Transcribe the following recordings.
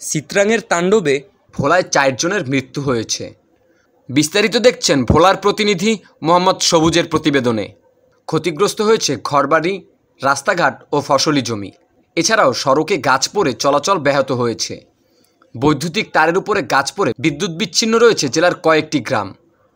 চিত্রাঙ্গের তাণ্ডবে ভোলায় 4 জনের মৃত্যু হয়েছে। বিস্তারিত দেখছেন ভোলার প্রতিনিধি মোহাম্মদ সবুজের প্রতিবেদনে। ক্ষতিগ্রস্ত হয়েছে ঘরবাড়ি, রাস্তাঘাট ও ফসলি জমি। এছাড়াও সড়কে গাছ পড়ে চলাচল ব্যাহত হয়েছে। বৈদ্যুতিক তারের উপরে গাছ পড়ে বিদ্যুৎ বিচ্ছিন্ন রয়েছে জেলার কয়েকটি গ্রাম।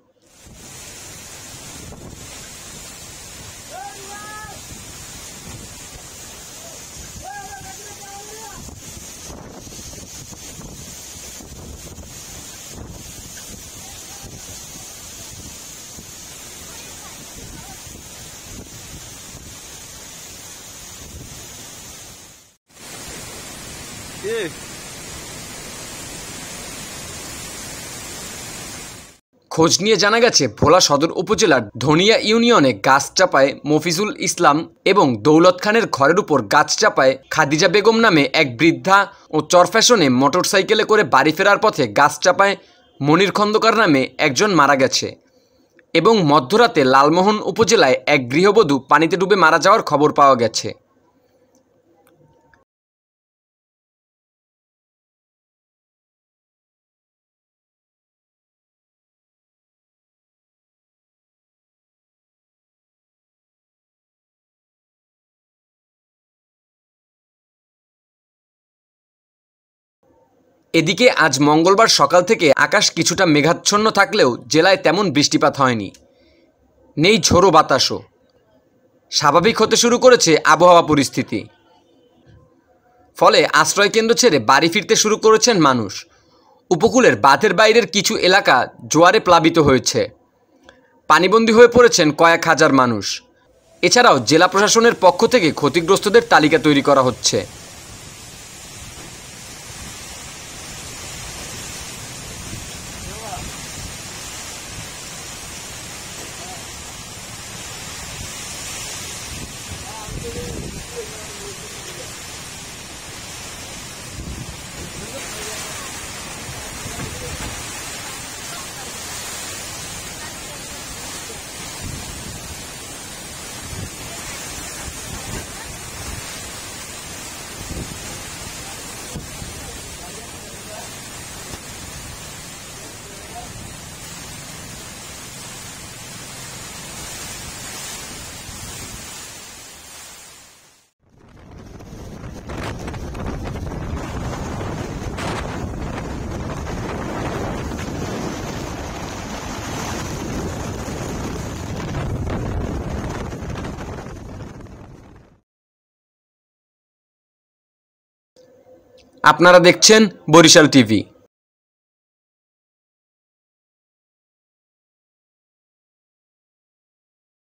খোঁজ নিয়ে জানা গেছে ভোলা সদর উপজেলার ধনিয়া ইউনিয়নে গাছ চাপায় মফিজুল ইসলাম এবং দৌলত খানের ঘরের উপর গাছ চাপায় খাদিজা বেগম নামে এক বৃদ্ধা ও চরফ্যাশনে মোটরসাইকেলে করে বাড়ি ফেরার পথে গাছ চাপায় মনির খন্দকার নামে একজন মারা গেছে এবং মধ্যরাতে লালমোহন উপজেলায় এক গৃহবধূ পানিতে ডুবে মারা যাওয়ার খবর পাওয়া গেছে। এদিকে আজ মঙ্গলবার সকাল থেকে আকাশ কিছুটা মেঘাচ্ছন্ন থাকলেও জেলায় তেমন বৃষ্টিপাত হয়নি, নেই ঝোড়ো বাতাসও। স্বাভাবিক হতে শুরু করেছে আবহাওয়া পরিস্থিতি। ফলে আশ্রয়কেন্দ্র ছেড়ে বাড়ি ফিরতে শুরু করেছেন মানুষ। উপকূলের বাঁধের বাইরের কিছু এলাকা জোয়ারে প্লাবিত হয়েছে। পানিবন্দী হয়ে পড়েছেন কয়েক হাজার মানুষ। এছাড়াও জেলা প্রশাসনের পক্ষ থেকে ক্ষতিগ্রস্তদের তালিকা তৈরি করা হচ্ছে। আপনারা দেখছেন বরিশাল টিভি।